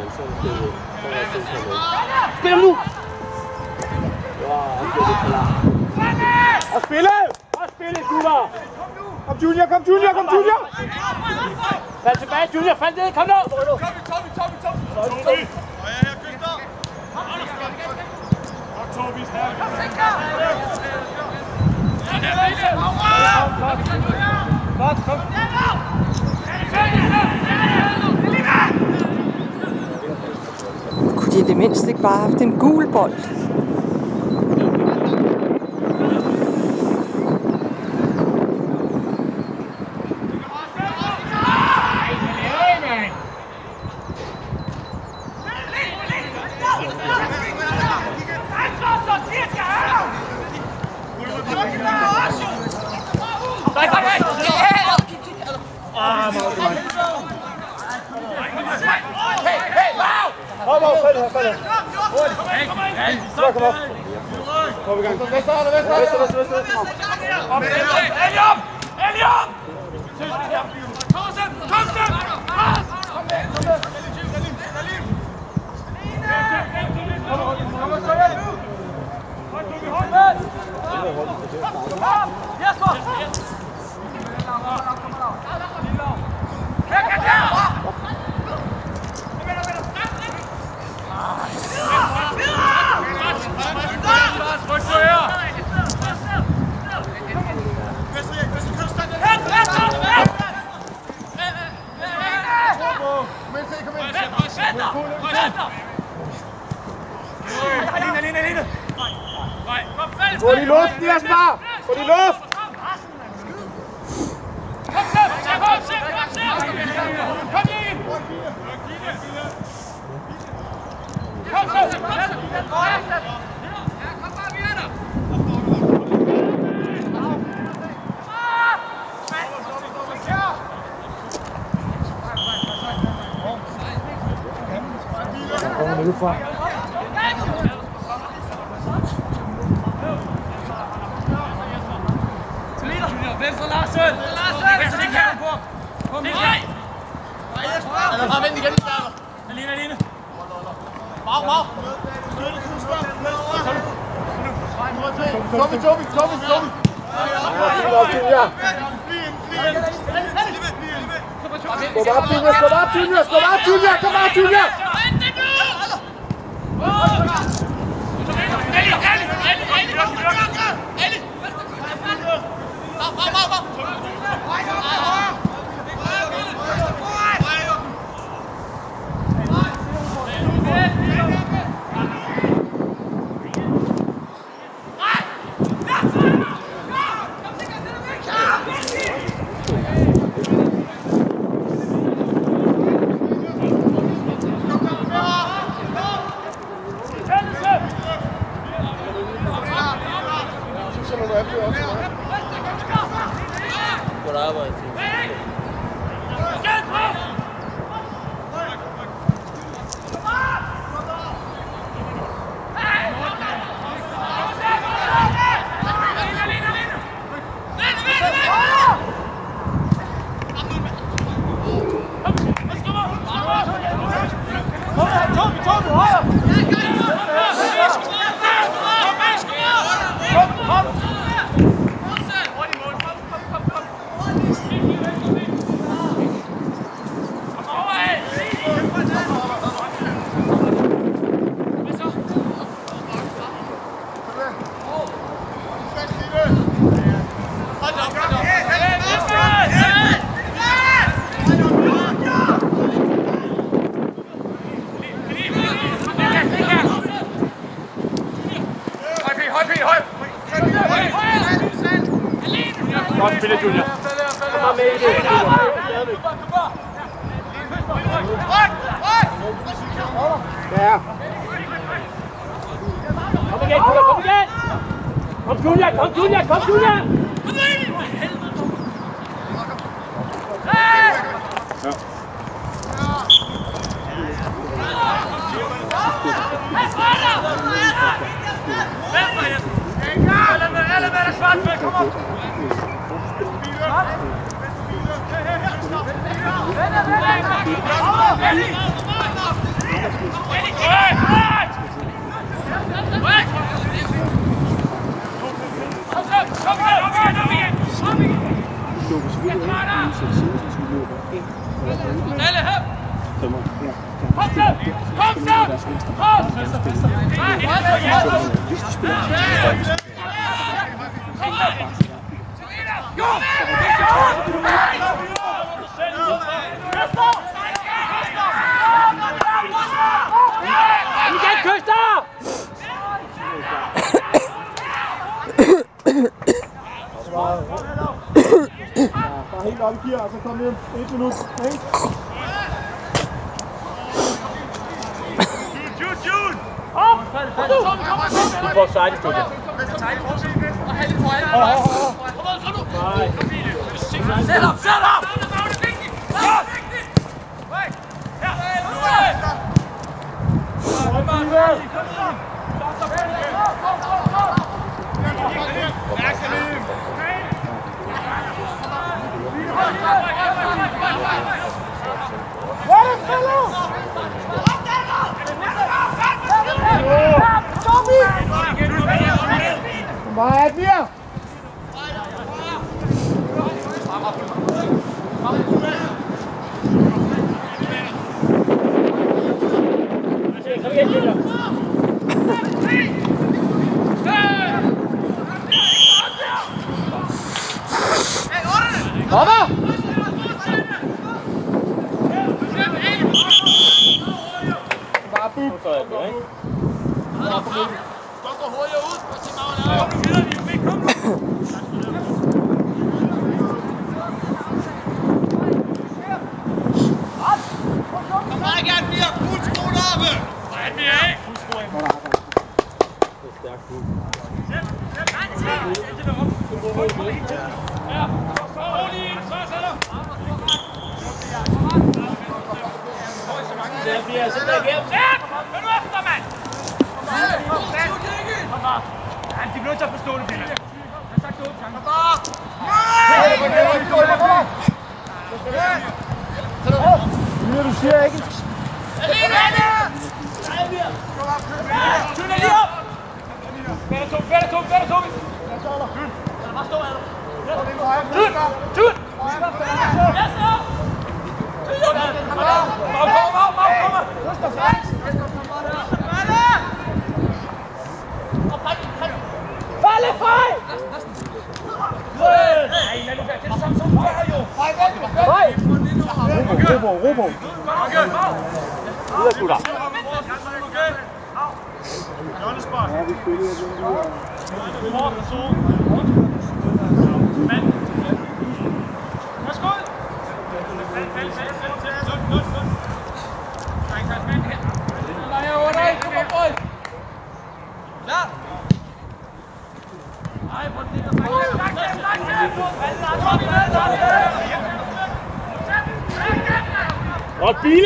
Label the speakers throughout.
Speaker 1: Spil nu! Ja, og spille! Og spille, gutter! Kom Junior, kom Junior, kom Junior! Fald tilbage, Junior, fald ned, kom nu!
Speaker 2: Tobi! Tobi,
Speaker 3: Kunne de i det mindste ikke bare have haft en gul bold?
Speaker 1: Få de luft, Jasper! Få de luft!
Speaker 4: Venstre, Larsen! Venstre, det kan på! Kom, det kan! Eller bare vent igen, Alene! Mau!
Speaker 1: Tobi! Skub op, Junior! Kom op, Junior! Godt spillet, Junior. Kom med i det. Ja. Kom igen, kom igen! Kom Junior! Ja.
Speaker 4: Kom op!
Speaker 1: Bare helt op i gear, og så kom ned 1 minut.
Speaker 2: June!
Speaker 1: Du får sejt i studiet.
Speaker 4: Sæt op! Sæt op!
Speaker 1: Bare et mere! Kommer! Bare buk for det, ikke?
Speaker 4: Godt gå hurtigt ud. Kom videre, Niels. Kom nu. Kom bare gerne mere. Fuld skole oppe. Nej, mere af. Fuld skole.
Speaker 1: Det er stærkt ud.
Speaker 2: Ja, så rolig ind, så sætter.
Speaker 1: Det bliver simpelthen igennem.
Speaker 2: Sæt! Hør nu efter, mand! Kom bare. Ja, de bliver nødt til at forstå det, Pelle. Jeg har sagt 8 gange. Kom bare!
Speaker 1: Det du siger ikke.
Speaker 2: Tyn er lige op! Fælde to! Bare stå, Adam. Tyn! Yes, op! Falle fej! Nej, lad nu være. Det er samme som før, jo. Fej!
Speaker 1: Robo. Videre, gutter. Ja, vi spiller
Speaker 2: Værsgo!
Speaker 1: Og Bille!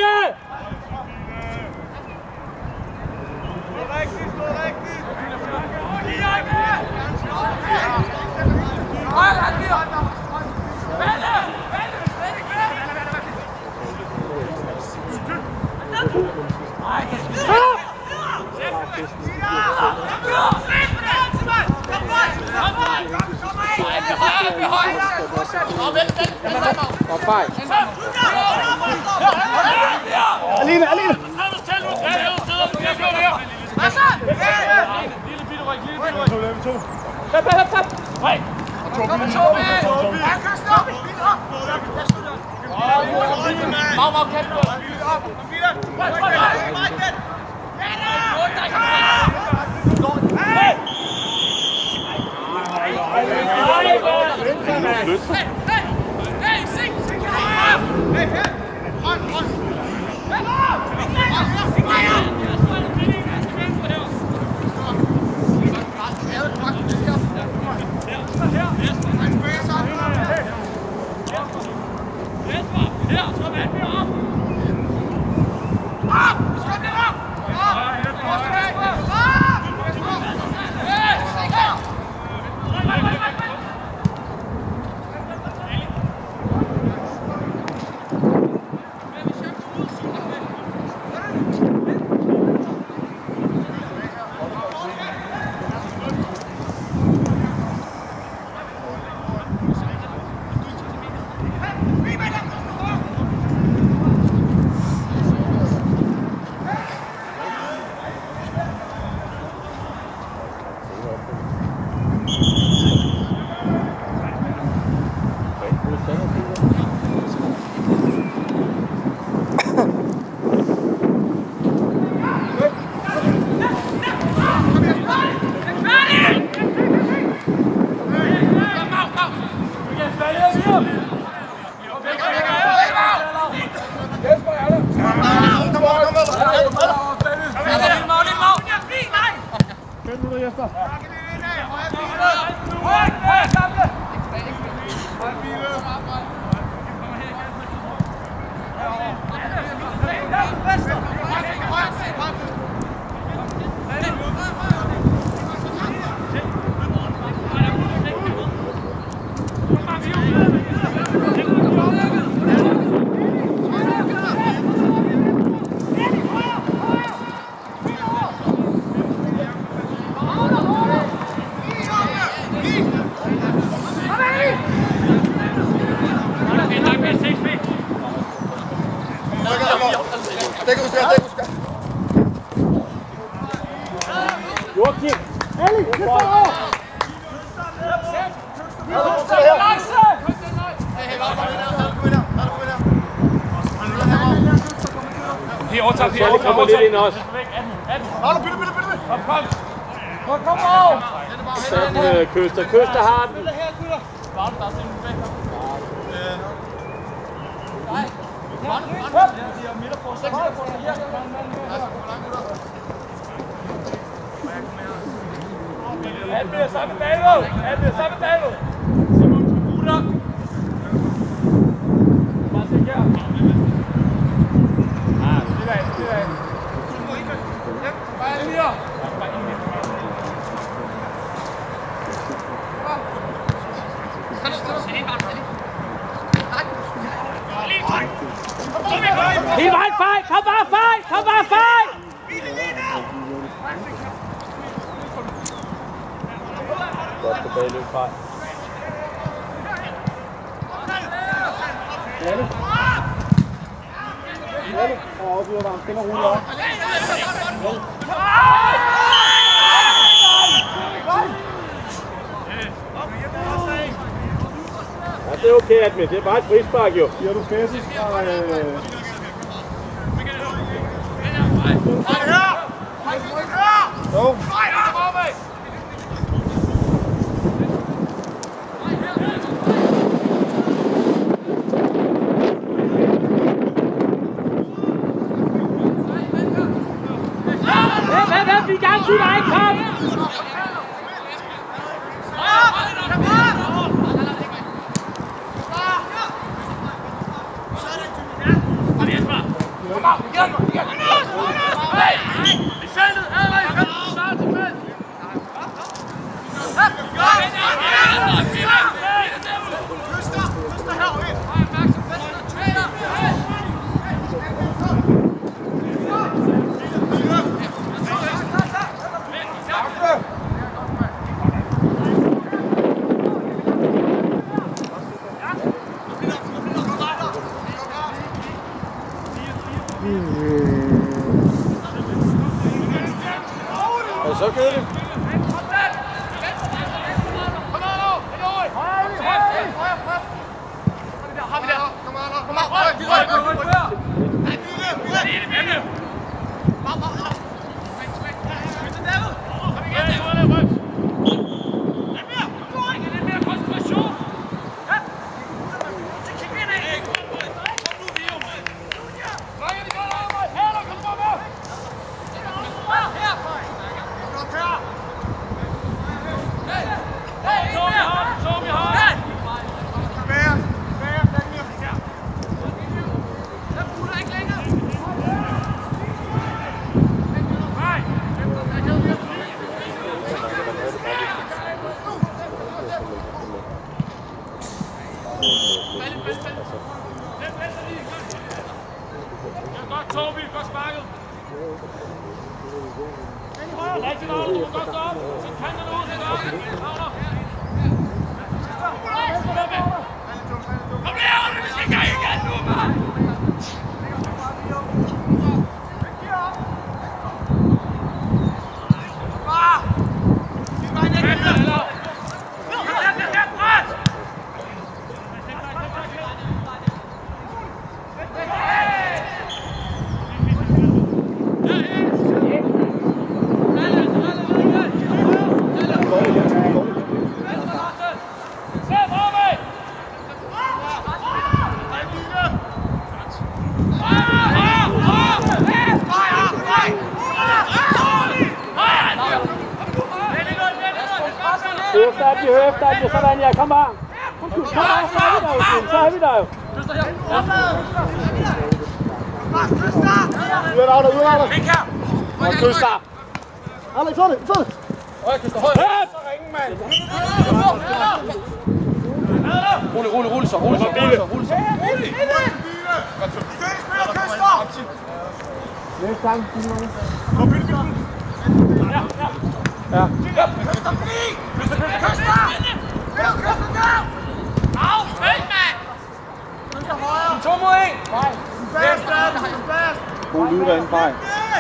Speaker 1: Alene! Joachim! Ali, det får over!
Speaker 2: Pia, overtag, Pia.
Speaker 1: Så kommer lidt ind også.
Speaker 2: Kom over!
Speaker 1: Sådan, Køster har den.
Speaker 2: Han bliver sammen med David! Simon, Ruder! Bare se her. Det er. Bare lige.
Speaker 1: Hele vejen, fej! Kom bare, fej! Godt tilbage, løb fej. Alle. Og op i varmt. Den er roligt op. Ja, det er okay, Admin. Det er bare et frispark, jo. Giver du fæsigt fra... Jo. Vi er i gang, skyder ikke, kom! Er det så kedeligt?
Speaker 2: Godt, Torby, godt sparket. Rigtig godt, du går godt op. Så kan den ud, det gør. Kom her, vi skal i gang igen nu, mand.
Speaker 1: Hører efter, sådan ja, kom bare. Så er vi der jo.
Speaker 2: Kyster!
Speaker 1: Og Kyster! Alex, få det!
Speaker 2: Høj, Kyster, høj! Så ringen, mand! Rolig så. Rolig!
Speaker 1: Næste gang, Simon. Ja.
Speaker 4: Au, fældt, mand!
Speaker 2: 2 mod 1!
Speaker 1: Nej. God lyd derinde, Fej.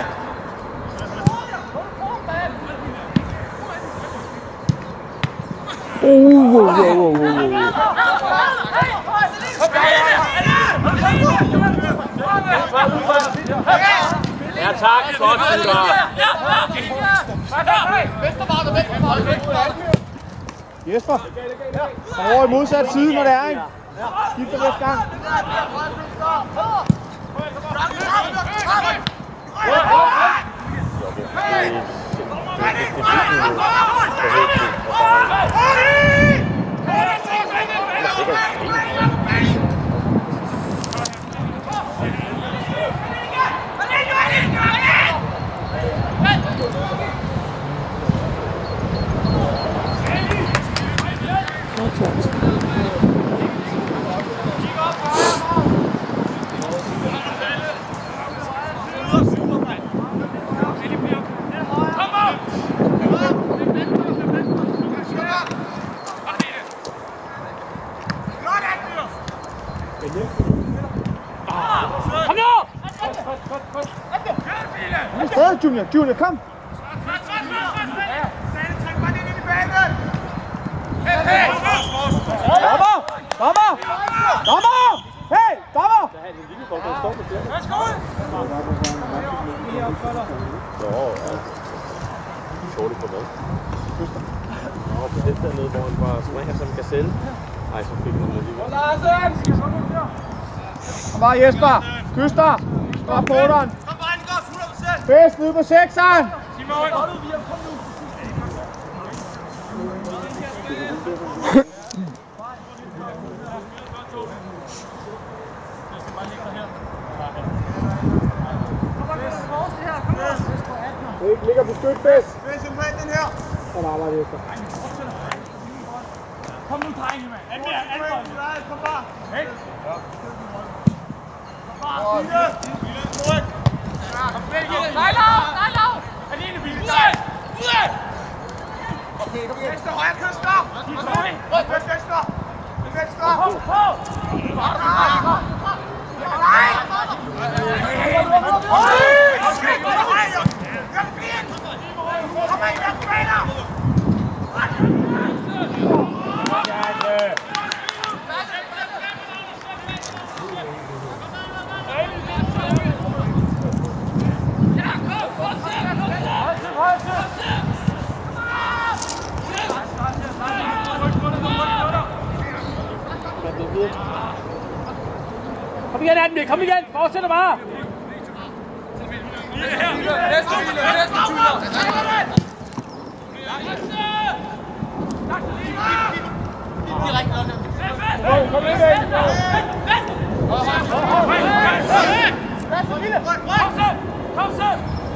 Speaker 2: Ja, tak. Godt,
Speaker 1: Jesper, kom over i modsat side, når det er, ikke? Skifter næste gang. Junior, kom! Dommer! Hey, dommer!
Speaker 2: Dårligt på hvad? Nå, på det dernede, hvor han bare springer som en gazelle. Ej, så fik han alligevel.
Speaker 1: Kom bare, Jesper! Kyster! Rapporteren! Fest nede på 6'eren! Det ligger på støt, Fest! Kom arbejde, Jesper.
Speaker 4: Kom nu, drenge, mand! Kom bare! Hey! Kom bare! Nej, Lav! Alene, Billy! Ud! Okay, kom igen! Venstre, højre, Kyster! Venstre!
Speaker 2: Kom igen, Andy! Kom igen! Fortsætter bare!
Speaker 1: Kom ind!
Speaker 2: Kom så!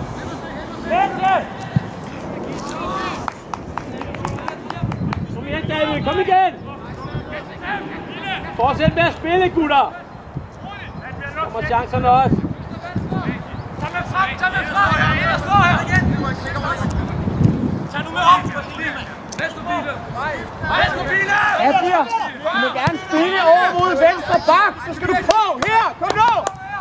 Speaker 2: Kom igen, David! Kom igen! Fortsæt med at spille, gutter! Kommer chancerne også.
Speaker 4: Tag med frem! Jeg står her igen! Tag nu med op! Venstre Bille!
Speaker 1: Asbjørn, du må gerne spille over mod venstre bak, så skal du på! Her! Kom nu!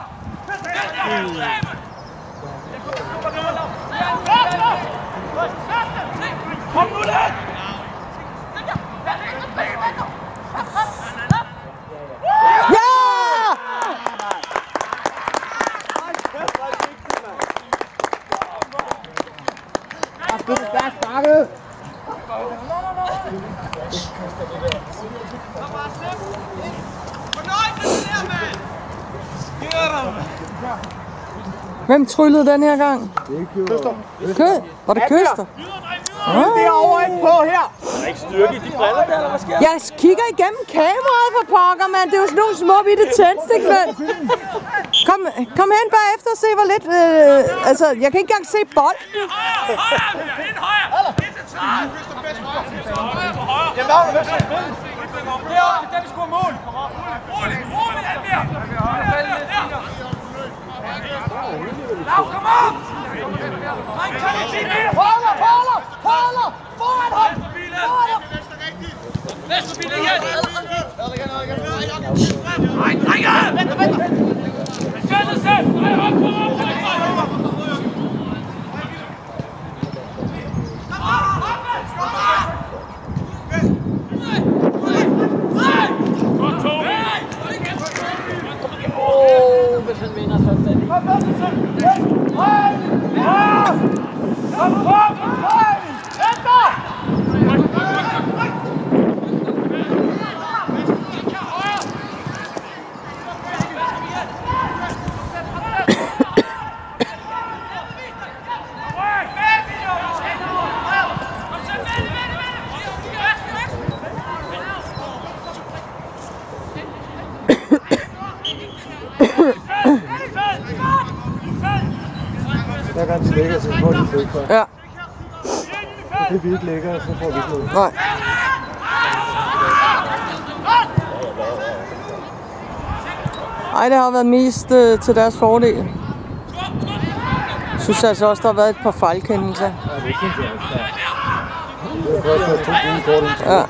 Speaker 4: Kom nu lidt!
Speaker 3: Ja!
Speaker 1: Det er stærkt sparket!
Speaker 3: Hvem tryllede den her gang?
Speaker 1: Kyster.
Speaker 3: Var det Kyster?
Speaker 1: Det er over ikke på her!
Speaker 2: Der er ikke styrke i de briller der, eller hvad sker?
Speaker 3: Jeg kigger igennem kameraet for pokker, mand. Det er jo sådan nogle små bitte tændstik, mand. Kom hen bagefter og se, hvor lidt... altså, jeg kan ikke engang se bolden.
Speaker 4: Højre! Ind til træet!
Speaker 2: Jamen, hvem skal spille?
Speaker 4: Deroppe, der vi scorer mål! Rolig, Anbjørn! Lav, kom op! Holder! Foran ham! Venstre bil igen! Nej, drenge! Vent! Sæt! Op!
Speaker 5: hver gang de lægger, så får de fødkort.
Speaker 3: Ja.
Speaker 5: Det vi ikke lægger, så får vi ikke noget.
Speaker 3: Nej. Ej, det har været mest til deres fordel. Jeg synes altså også, der har været et par fejlkendelser.
Speaker 5: Ja, det synes jeg også. Det er først, at 2 gule kort indtil.
Speaker 3: Ja.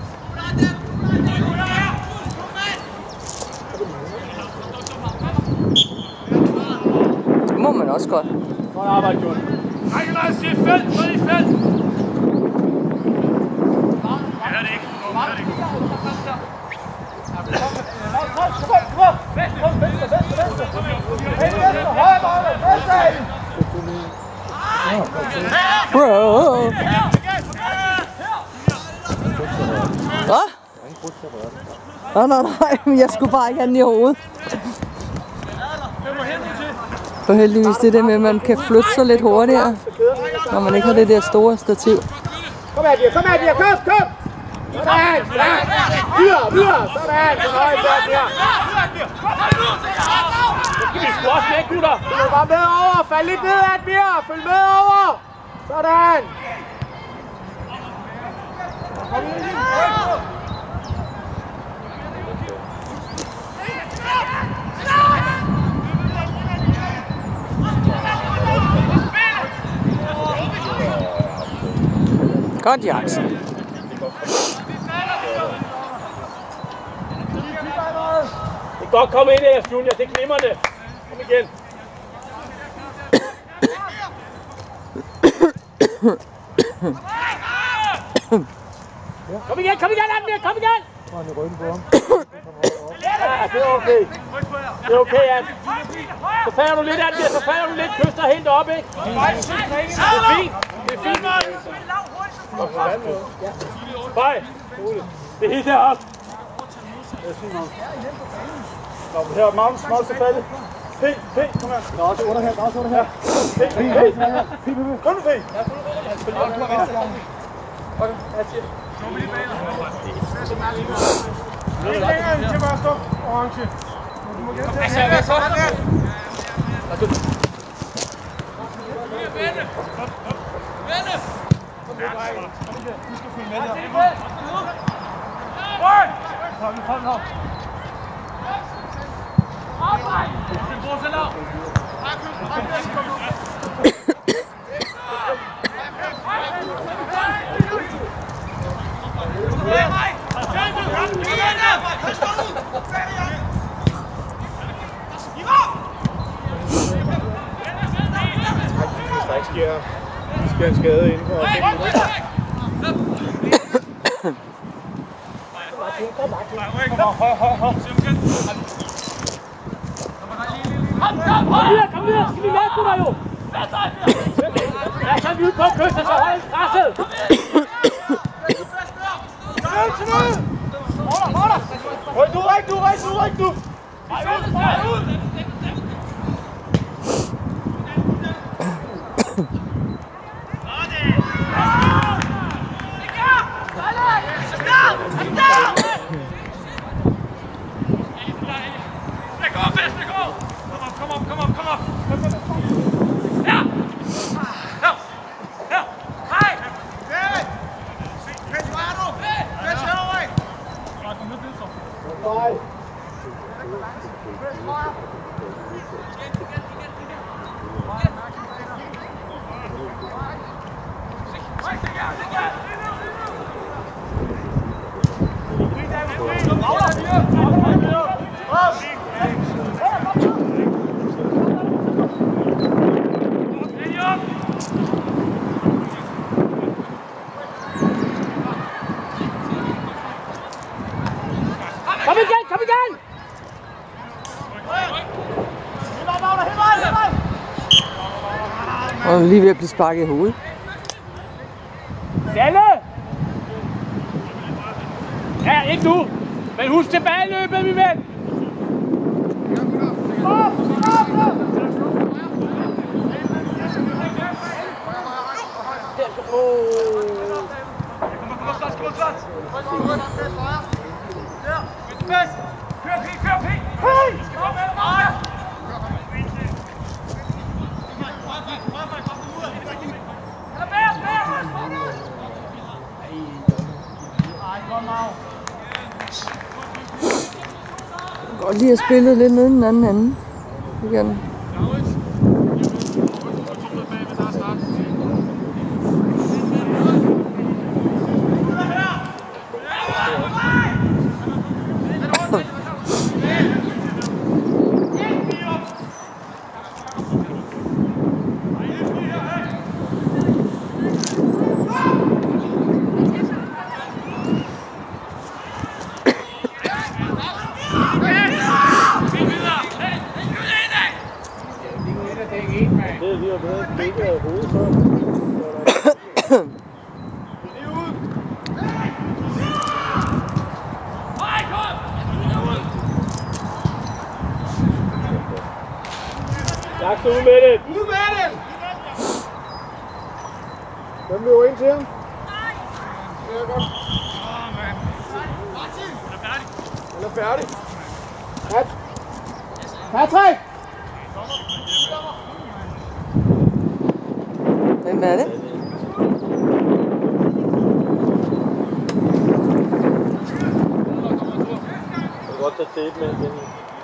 Speaker 3: Det må man også godt.
Speaker 1: Godt arbejde, Jon.
Speaker 4: Nej, nej, se felt, så i felt. Jeg hører det ikke. Jeg hører det ikke.
Speaker 3: Bro. Hvad? Nej, men jeg skulle bare ikke have den i hovedet. For heldigvis det der med, at man kan flytte sig lidt hurtigere, når man ikke har det der store stativ.
Speaker 1: Kom her, Dirk, kom! Sådan! Ja! Videre! Sådan! Så højt der, Dirk! Så skal vi sgu også væk, gutter! Du må bare med over! Fald lidt ned, Admir! Følg med over! Sådan!
Speaker 3: Godt, Jackson.
Speaker 1: Det er godt, kom ind her, Junior. Det er glimrende. Kom igen. Kom igen, Admir, kom igen!
Speaker 5: Og han i ryggen på ham.
Speaker 1: Ja, det er okay. Det er okay, Ad. Så falder du lidt, Admir, så falder du lidt. Kyster helt op, ikke? Det er fint. Det er fint. Bye. Det er helt deroppe. Det er fint nok. Nå, her, Magnus, så faldet. Fint, kom her. Der er også under her, Fint. Kom nu, Fint. Okay, jeg siger. Lidt længere end til bare stå. Orange. Du må gerne tage. Hvad så?
Speaker 4: Vende!
Speaker 1: Du skal følge med der. Kom.
Speaker 4: Arbejde! Den går så lav.
Speaker 5: Hvis der ikke sker en skade inden for 5 minutter.
Speaker 1: Kom videre, skal vi med, gutter jo! Ja, så er vi ude på kysten, så hold græsset! Ryk du!
Speaker 4: Kom op! Ja! Hej!
Speaker 1: Kom igen!
Speaker 3: Og lige ved at blive sparket i hovedet.
Speaker 1: Sanne! Ja, ikke nu. Men husk tilbageløbet, min ven!
Speaker 4: Kør, P!
Speaker 3: Og lige har spillet lidt nede i den anden ende. Igen.
Speaker 1: Jaks ud med det! Ud med det! Hvem løber ind til ham? Det er godt. Han er færdig. Patrick!
Speaker 3: Hvem er det?
Speaker 2: Jeg kan godt tage tape med den.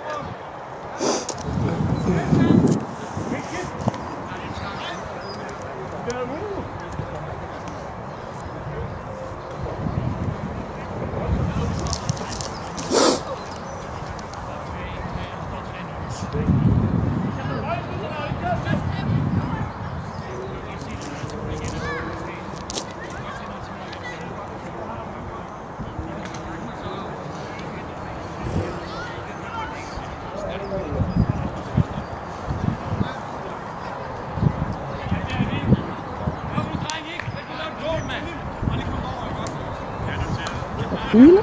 Speaker 3: Hvile?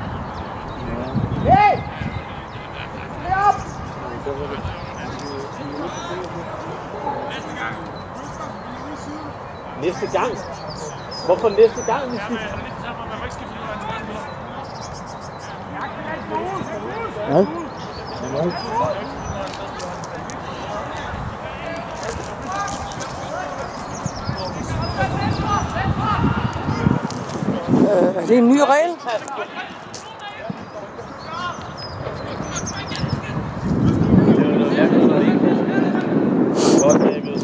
Speaker 1: Hey! Stay op!
Speaker 2: Næste gang? Hvorfor næste gang, vi skal?
Speaker 1: Ja.
Speaker 3: Er det en ny regel?
Speaker 2: Godt, David.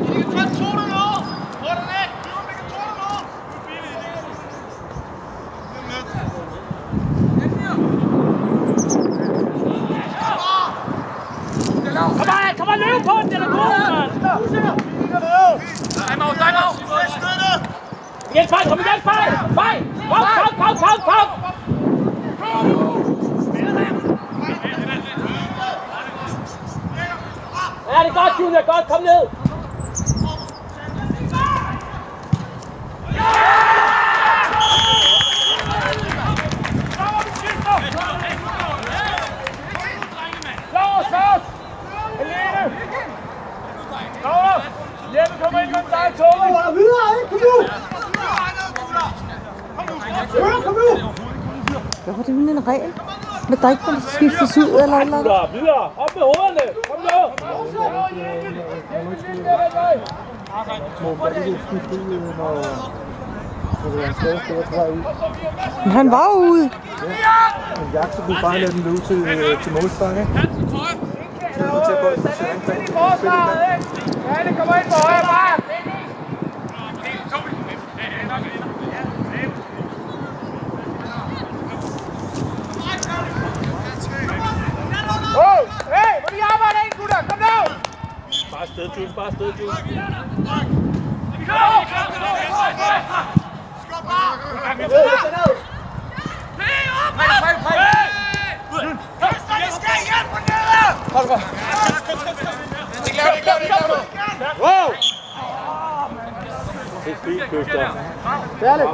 Speaker 4: Kom on, løb på den, den er god, mand! Time out! Igen, Fej, kom igen, Fej! Fej! Kom! Ja, det er godt, Junior, godt, kom ned!
Speaker 1: Jeppe kommer ind med dig, Tove! Videre, ikke? Kom nu!
Speaker 3: Hvorfor er det uden en regel? Men der ikke må skiftes ud eller noget?
Speaker 1: Videre! Op med hovederne! Kom nu!
Speaker 3: Men han var jo ude.
Speaker 5: En jagt, så kunne bare lade den løbe til målspark, ikke? Så er til at gå ind til angreb.
Speaker 1: Ja, det kommer ind på højre bak! Hey, må de arbejde ind, gutter! Kom nu!
Speaker 2: Bare afsted, Jules. Bare afsted, Jules.
Speaker 1: Skub bare! Wow!
Speaker 2: Det er fint, Køster.
Speaker 1: Særligt!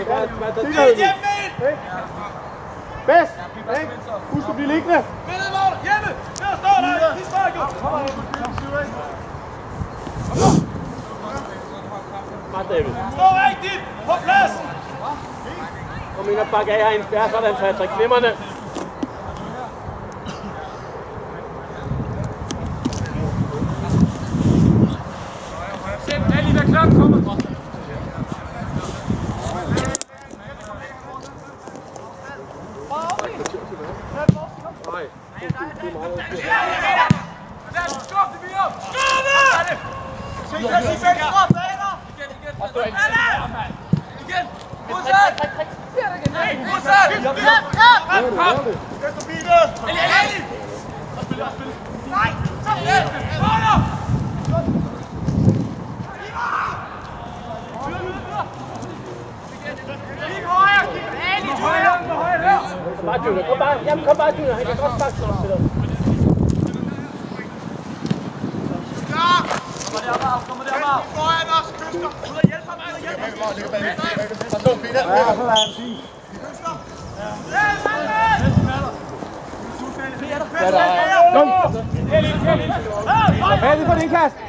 Speaker 2: Bare
Speaker 1: Bedst! Husk at blive liggende!
Speaker 4: Hjemme! Der står der! De sparker!
Speaker 2: Bare David.
Speaker 4: Stå rigtigt! På plads!
Speaker 2: Kom ind og bakke af herinde. Ja, sådan, Patrick. Glimrende.
Speaker 4: Sæt Ali, vær klar, kommer!
Speaker 2: Nej. Kom bare, Dyner. Han kan godt sparke sådan op til dig.
Speaker 4: Kommer der bare. Foran os, Køster. Ud og hjælp ham,
Speaker 1: Færdig for din kast.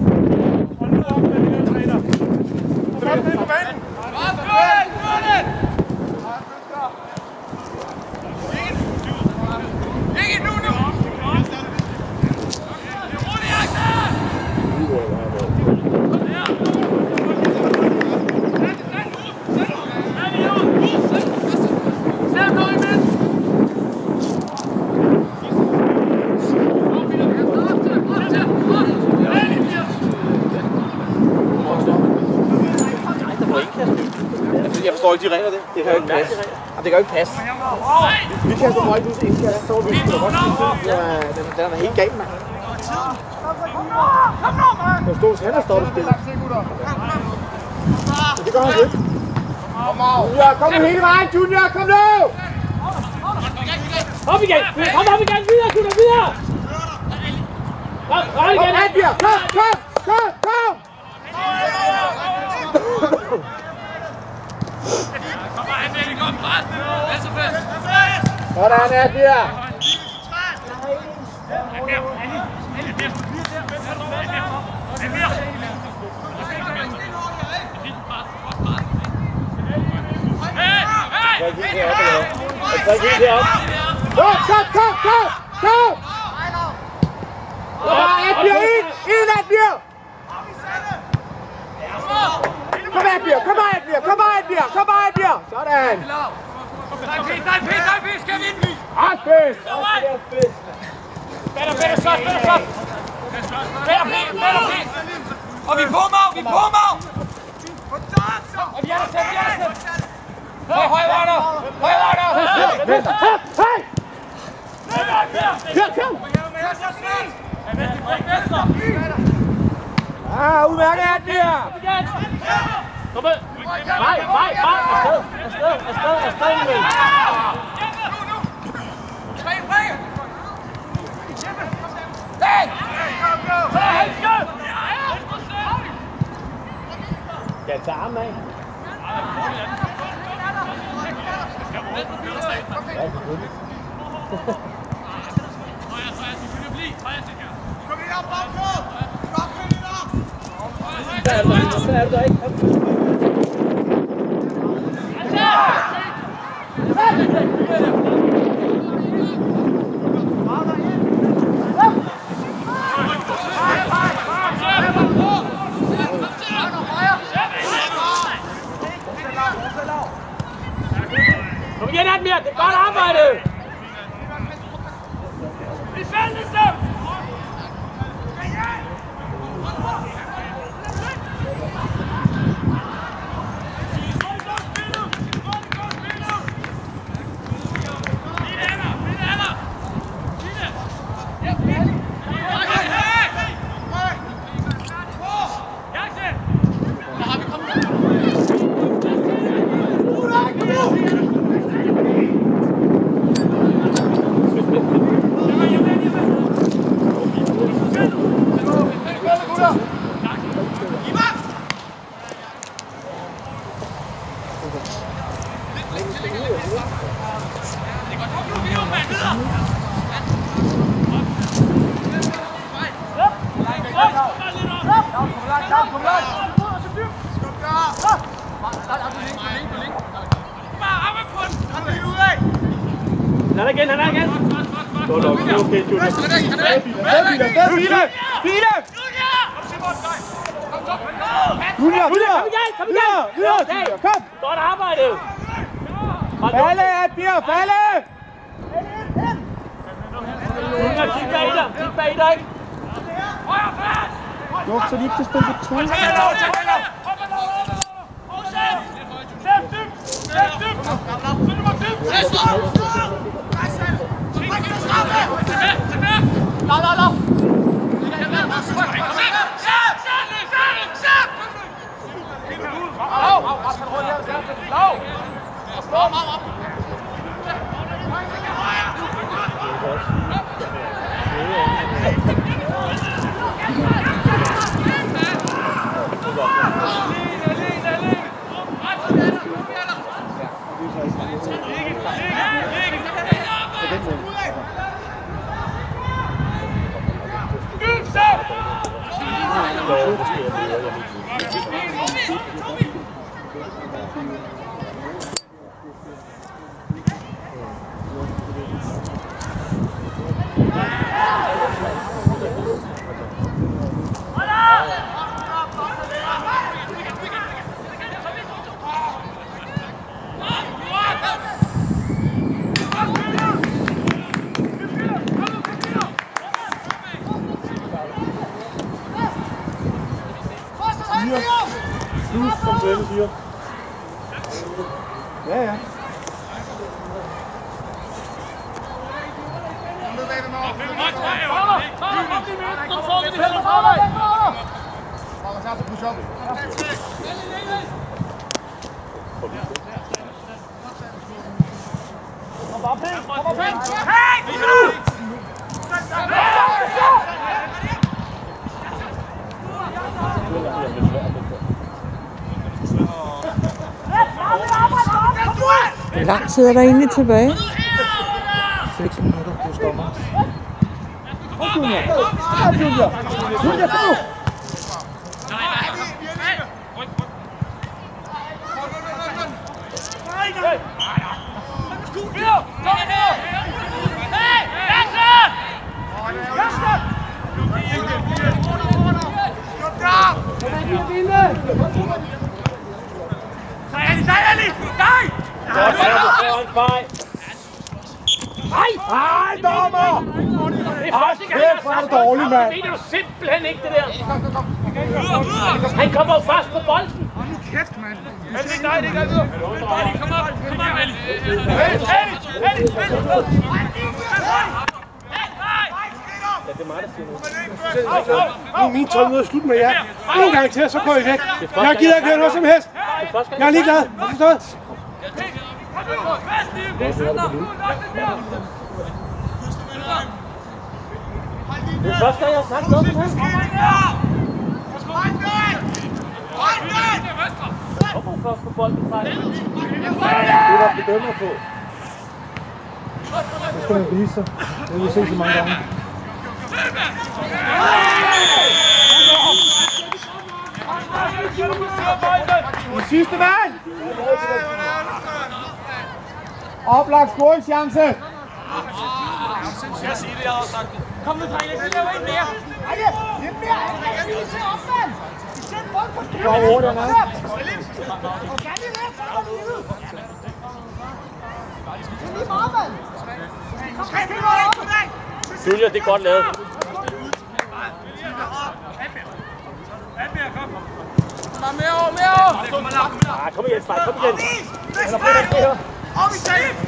Speaker 2: Jeg forstår ikke de regler, det. Det kan jo ikke passe. Det kan jo ikke passe. Vi kaster højt ud til indkast, så er vi den er helt galt, mand. Der stod han har stoppet spillet. Det gør han ikke. Junior, kom nu hele vejen, Junior, kom nu!
Speaker 4: Op igen! Kom igen! Videre, Junior, videre! Kom igen!
Speaker 2: Adbjerg, kom! Sådan, Adbjerg! Kom! Adbjerg, ind Adbjerg! Kom bare, Adbjerg! Sådan!
Speaker 4: Nej, skal vi ind?
Speaker 2: Asbjørn!
Speaker 4: Bedre, så! Bedre! Og vi på Mau! Og vi er der selv! Høj, Warner!
Speaker 2: Vent! Hej! Kom! Udmærket, Adbjerg!
Speaker 4: Kom med! Nej! Afsted med!
Speaker 2: Ja, tage armen af. Der er du ikke.
Speaker 4: Kom igen, Adbjerg! Det er godt arbejde! Vi fælles dem! Han er igen! Godt nok, det er okay, Junior. Kom igen!
Speaker 2: Kom!
Speaker 4: Godt arbejde!
Speaker 2: Falde, Adbjerg, falde!
Speaker 4: Junior, kig bag dig, ikke?
Speaker 5: Jo, så de ikke kan spille på tvivl. Ja, ja.
Speaker 3: Hvor lang tid er der egentlig tilbage?
Speaker 5: 6 minutter, du stopper.
Speaker 1: Ej, dommer! Ej, kæft, hvor er du dårlig, mand!
Speaker 4: Det er jo simpelthen ikke det der. Han kommer jo fast på bolden.
Speaker 1: Hold nu kæft, mand!
Speaker 4: Nej, det er ikke videre. Kom op, Ali. Ali,
Speaker 2: Ja, det er mig, der siger noget.
Speaker 1: Nu er min tålmodighed er slut med jer. En gang til, så går I væk. Jeg gider ikke høre noget som helst. Jeg er ligeglad. Forstået?
Speaker 2: Det er første gang, jeg har sagt noget til ham. Hvorfor først på bolden fejl?
Speaker 5: Det var bedømmer på. Det skal man vise sig. Det har vi set så mange gange.
Speaker 1: Den sidste mand! Oplagt scorechance!
Speaker 4: Jeg siger det, jeg har sagt det. Kom nu, drenge, jeg laver en mere.
Speaker 6: Ej, det er mere angriber, vi ser opmand! Vi ser en bold på styrke!
Speaker 5: Kom over den her.
Speaker 6: Og kan det være, så er det livet! Det er lige meget, mand! Kom,
Speaker 2: Julia, det er godt lavet. Kom igen, Spejl, kom igen.
Speaker 6: Og vi ser det!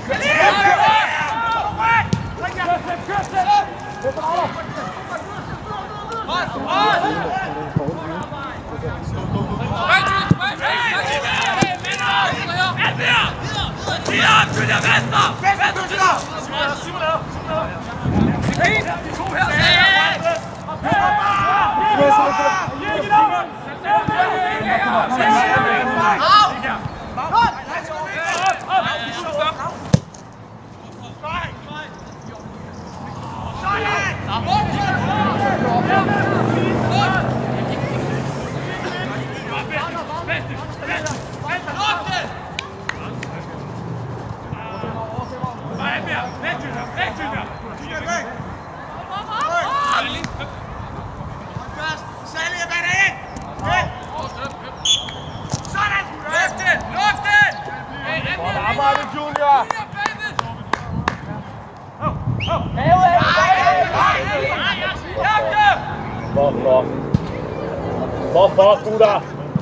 Speaker 1: Hvorfor, gutter?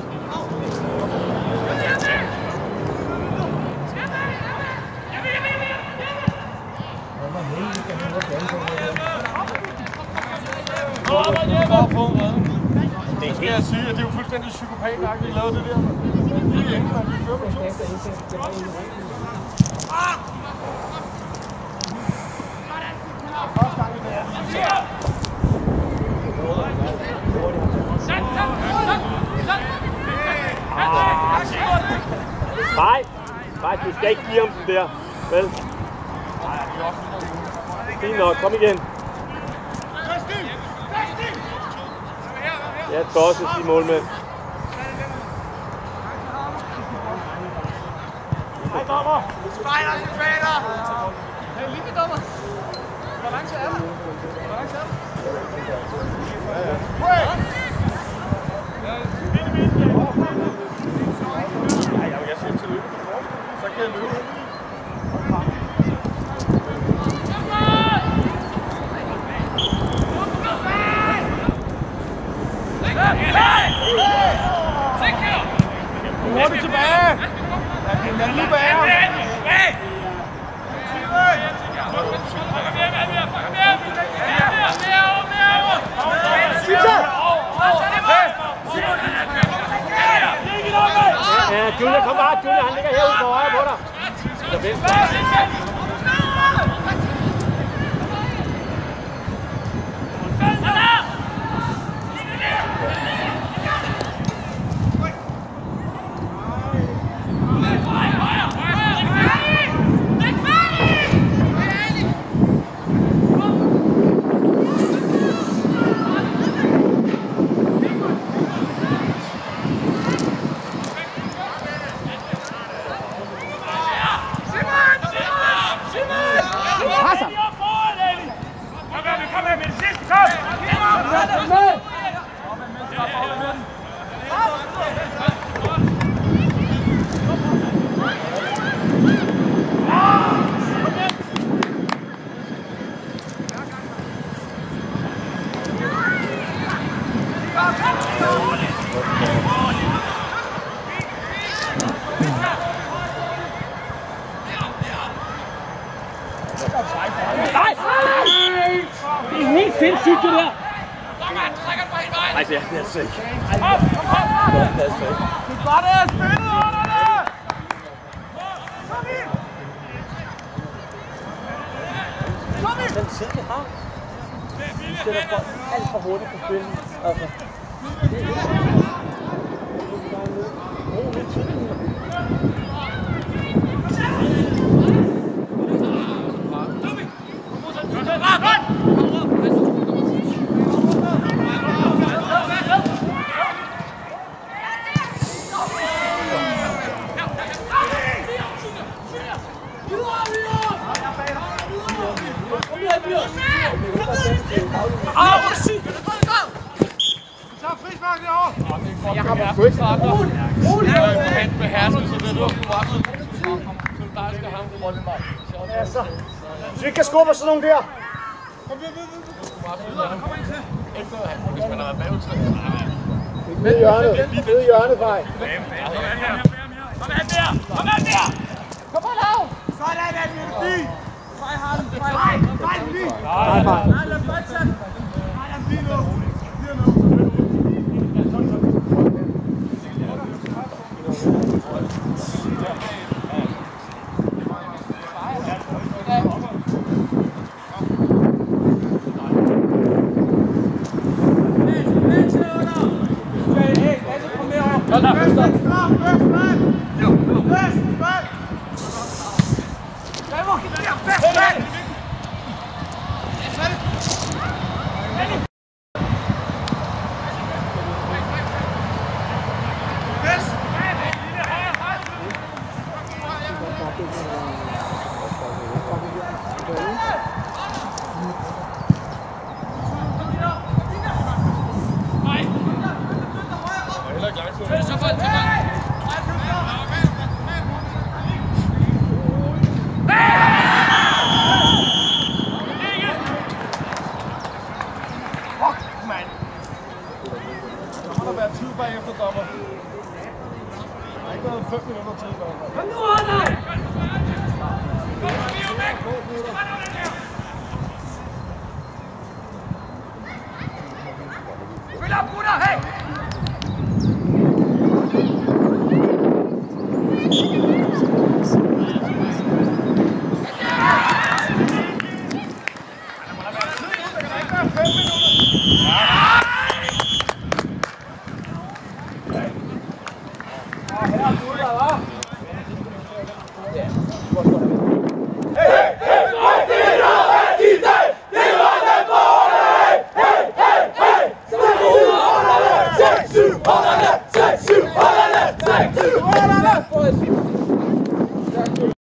Speaker 5: Det skal jeg sige, at det er jo fuldstændig psykopat-agtigt, at lave det der. Det er ingen, man vil føre på to.
Speaker 1: Nej, du skal ikke give ham den der. Vel? Fint nok, kom igen. Ja, tosset, de målmænd. Hej, dommer!
Speaker 4: Spejler til baner! Hey, lille dommer! Hvor langt er du?
Speaker 5: Jeg siger tillykke. Så kan jeg løbe. Hurtigt tilbage! Lad den lige være!
Speaker 1: Ja, Julia, kom bare. Julia, han ligger herude på højre på dig. Så venstre.
Speaker 4: Det er helt sindssygt, det der!
Speaker 1: Nej, det er altså ikke.
Speaker 4: Det er godt, at spillet under det!
Speaker 2: Den tid, vi har. Vi sætter folk alt for hurtigt på spillet. Altså. Det er roligt tidligt.
Speaker 5: Jeg har været først starter. Han behersker sig det, du har forrettet. Solidarisk ham.
Speaker 1: Altså, hvis vi ikke kan skubbe sådan nogle der.
Speaker 5: Hvis man har været bagud til.
Speaker 2: Ned i hjørnet. Ned i hjørnet, Fej.
Speaker 4: Kom an der! Kom an der! Kom på lav! Sådan er det, Fie! Fej har den! Fej den lige! Nej, lad mig tage! Nej, lad mig nu!
Speaker 5: Der må der være tid
Speaker 1: efter dommer. Der er ikke været 5 minutter til.
Speaker 6: Kom nu, Arne! Spil op, gutter! Hey!
Speaker 2: Godt.